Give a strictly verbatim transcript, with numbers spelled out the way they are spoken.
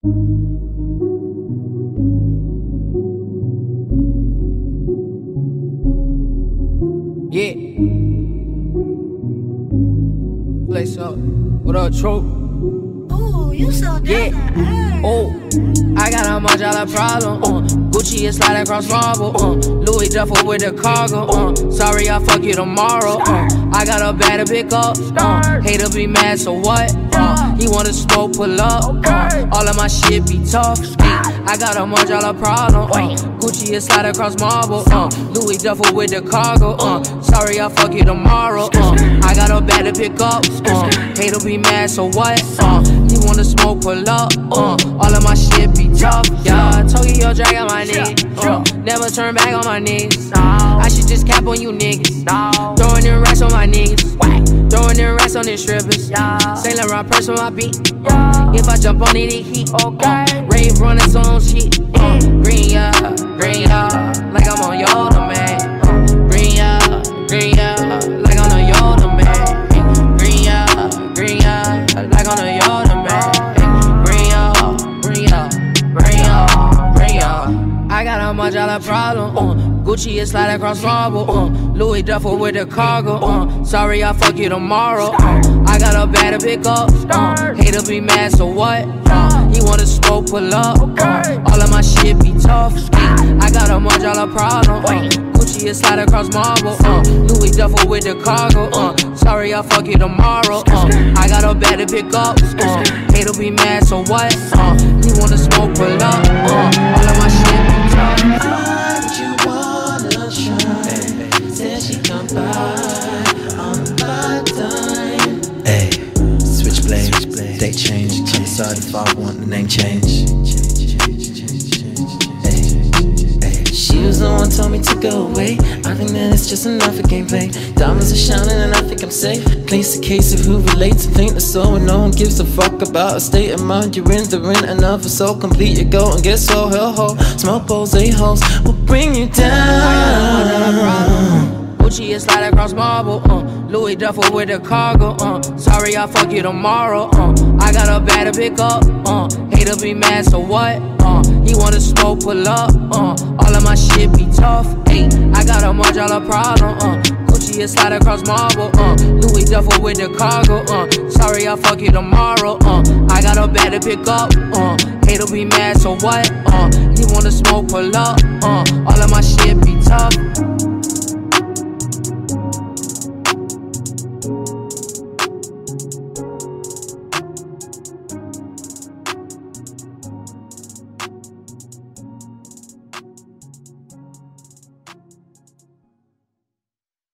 Yeah. Place up. What up, Trope? Ooh, you so down Yeah. to earth. Oh, I got a much dollar problem. Uh. Gucci is slide across marble. Uh. Louis Duffel with the cargo. Uh. Sorry, I'll fuck you tomorrow. Uh. I got a bad to pick up. Uh. Hater be mad, so what? Uh. He wanna smoke, pull up. Uh. All of my shit be tough. Ay, I got a much dollar problem. Uh. Gucci is slide across marble. Uh. Louis Duffel with the cargo. Uh. Sorry, I'll fuck you tomorrow. Uh. I got a bad to pick up. Uh. Hater be mad, so what? Uh. He wanna smoke, pull up. Uh. All of my shit be tough. Yeah, Tokyo drag on my niggas. Uh. Never turn back on my niggas. I should just cap on you niggas. Throwing in racks on my niggas. Throwing in racks on these strippers. Saint Laurent purse on my beat. Uh. If I jump on it, it heat. Uh. Rave run its own shit. Uh. Green, yeah, green, yeah. Like I'm on Yoda, man. Uh. Green, yeah, green, yeah. Like I'm on Yoda, man. Green, yeah, green, yeah. Like I'm on Yoda, man. Green, yeah, green, yeah. Green, yeah, green, yeah. I got a much dollar problem. Uh. Gucci is slide across marble. Uh. Louis Duffel with the cargo. Uh. Sorry, I'll fuck you tomorrow. Uh. I got a bad to pick up. Uh. Hater be mad, so what? Uh. He wanna smoke, pull up. Uh. All of my shit be tough. Ay, I got a much dollar problem. Uh. Gucci is slide across marble. Uh. Louis Duffel with the cargo. Uh. Sorry, I'll fuck you tomorrow. Uh. I got a bad to pick up. Uh. Hater be mad, so what? Uh. He wanna smoke, pull up. Uh. All of my shit be tough. Hey, switchblade, they change. Can't decide if I want the name change. She was the one told me to go away. I think that it's just enough for gameplay. Diamonds are shining and I think I'm safe. Place a case of who relates and think the soul. And no one gives a fuck about a state of mind. You're in the rent enough, it's so complete. You go and get so hell ho. Smoke bowls, a-holes will bring you down. Gucci is slide across marble. Uh. Louis Duffel with the cargo. Uh. Sorry, I'll fuck you tomorrow. Uh. I got a bad to pick up. Uh. Hater be mad, so what? Uh. He wanna smoke, pull up. Uh. All of my shit be tough. Ay, I got a much dollar problem. Uh. Gucci is slide across marble. Uh. Louis Duffel with the cargo. Uh. Sorry, I'll fuck you tomorrow. Uh. I got a bad to pick up. Uh. Hater be mad, so what? Uh. He wanna smoke, pull up. Uh. All of my shit be tough.